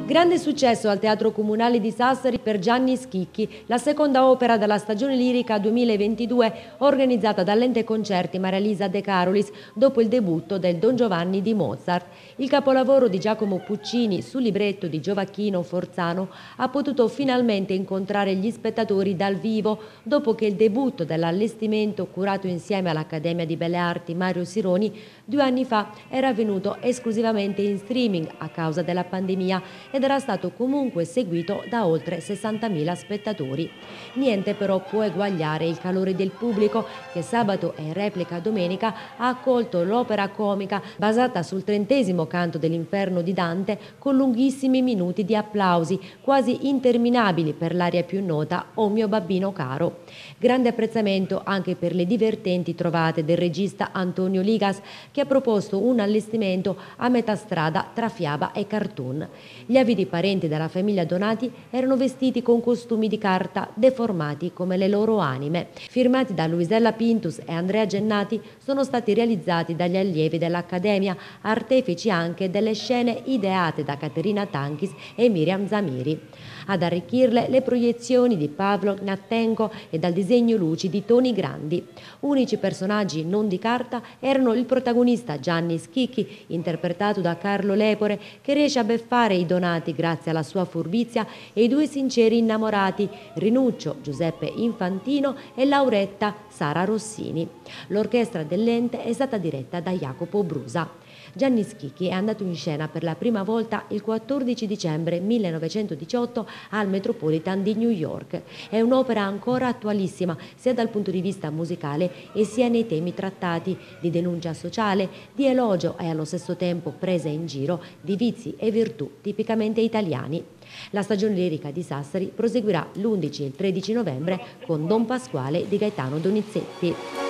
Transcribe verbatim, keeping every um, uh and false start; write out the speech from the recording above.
Grande successo al Teatro Comunale di Sassari per Gianni Schicchi, la seconda opera della stagione lirica duemilaventidue organizzata dall'Ente Concerti Maria Elisa De Carolis dopo il debutto del Don Giovanni di Mozart. Il capolavoro di Giacomo Puccini sul libretto di Gioacchino Forzano ha potuto finalmente incontrare gli spettatori dal vivo dopo che il debutto dell'allestimento curato insieme all'Accademia di Belle Arti Mario Sironi due anni fa era avvenuto esclusivamente in streaming a causa della pandemia ed era stato comunque seguito da oltre sessantamila spettatori. Niente però può eguagliare il calore del pubblico che sabato e replica domenica ha accolto l'opera comica basata sul trentesimo canto dell'Inferno di Dante con lunghissimi minuti di applausi quasi interminabili per l'aria più nota O mio babbino caro. Grande apprezzamento anche per le divertenti trovate del regista Antonio Ligas che ha proposto un allestimento a metà strada tra fiaba e cartoon. Gli avidi parenti della famiglia Donati erano vestiti con costumi di carta deformati come le loro anime. Firmati da Luisella Pintus e Andrea Gennati, sono stati realizzati dagli allievi dell'Accademia, artefici anche delle scene ideate da Caterina Tankis e Miriam Zamiri. Ad arricchirle le proiezioni di Pavlo Gnattenko e dal disegno luci di Toni Grandi. Unici personaggi non di carta erano il protagonista Gianni Schicchi, interpretato da Carlo Lepore, che riesce a beffare i Donati grazie alla sua furbizia, e i due sinceri innamorati, Rinuccio Giuseppe Infantino e Lauretta Sara Rossini. L'orchestra dell'ente è stata diretta da Jacopo Brusa. Gianni Schicchi è andato in scena per la prima volta il quattordici dicembre millenovecentodiciotto al Metropolitan di New York. È un'opera ancora attualissima sia dal punto di vista musicale e sia nei temi trattati, di denuncia sociale, di elogio e allo stesso tempo presa in giro di vizi e virtù tipicamente italiani. La stagione lirica di Sassari proseguirà l'undici e il tredici novembre con Don Pasquale di Gaetano Donizetti.